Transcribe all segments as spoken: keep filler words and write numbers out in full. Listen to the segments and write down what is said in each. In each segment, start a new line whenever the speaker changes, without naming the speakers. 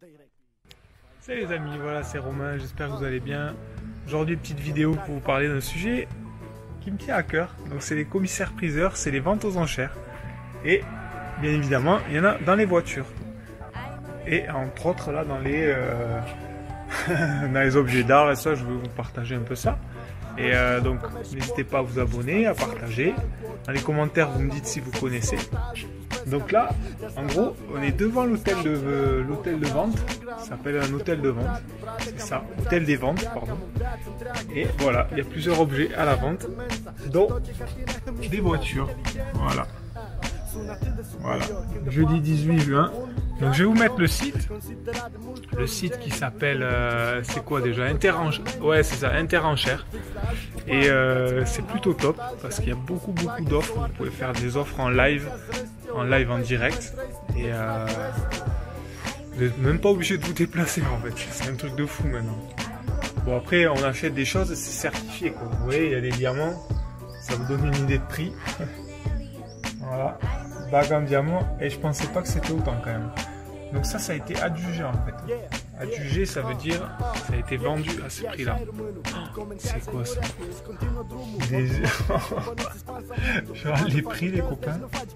Salut les amis, voilà c'est Romain, j'espère que vous allez bien. Aujourd'hui petite vidéo pour vous parler d'un sujet qui me tient à cœur. Donc c'est les commissaires-priseurs, c'est les ventes aux enchères. Et bien évidemment il y en a dans les voitures. Et entre autres là dans les, euh, dans les objets d'art et ça, je vais vous partager un peu ça. Et euh, donc n'hésitez pas à vous abonner, à partager. Dans les commentaires vous me dites si vous connaissez. Donc là, en gros, on est devant l'hôtel de, euh, l'hôtel de vente. Ça s'appelle un hôtel de vente. C'est ça, hôtel des ventes, pardon. Et voilà, il y a plusieurs objets à la vente, dont des voitures. Voilà. Voilà. Jeudi dix-huit juin. Donc je vais vous mettre le site. Le site qui s'appelle, euh, c'est quoi déjà, Interenchères. Ouais, c'est ça, Interenchères. Et euh, c'est plutôt top parce qu'il y a beaucoup beaucoup d'offres. Vous pouvez faire des offres en live, en live en direct. Et euh, vous n'êtes même pas obligé de vous déplacer en fait. C'est un truc de fou maintenant. Bon après on achète des choses, c'est certifié quoi. Vous voyez, il y a des diamants, ça vous donne une idée de prix. Voilà, bague en diamant, et je pensais pas que c'était autant quand même. Donc ça, ça a été adjugé en fait. Adjugé, ça veut dire ça a été vendu à ce prix-là. Oh, c'est quoi ça? Des... Je regarde les prix les copains.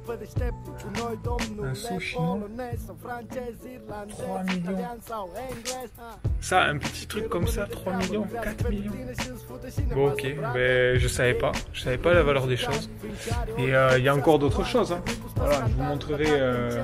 Un sou chinois. trois millions. Ça, un petit truc comme ça, trois millions, quatre millions. Bon ok, ben je savais pas. Je savais pas la valeur des choses. Et il euh, y a encore d'autres choses. Hein. Voilà, je vous montrerai... Euh...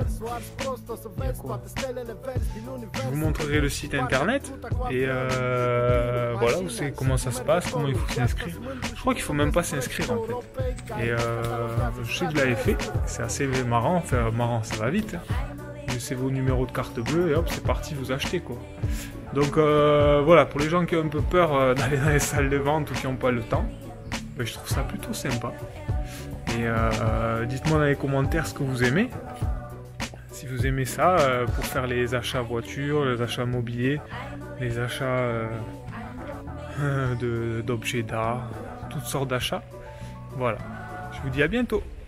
Je vous montrerai le site internet et euh, voilà, vous savez comment ça se passe, comment il faut s'inscrire. Je crois qu'il faut même pas s'inscrire en fait. Et euh, je sais que je l'avais fait, c'est assez marrant, enfin marrant, ça va vite. C'est vos numéros de carte bleue et hop, c'est parti, vous achetez quoi. Donc euh, voilà, pour les gens qui ont un peu peur euh, d'aller dans les salles de vente ou qui n'ont pas le temps, ben, je trouve ça plutôt sympa. Et euh, dites-moi dans les commentaires ce que vous aimez. Si vous aimez ça, euh, pour faire les achats voitures, les achats mobiliers, les achats euh, d'objets d'art, toutes sortes d'achats. Voilà. Je vous dis à bientôt.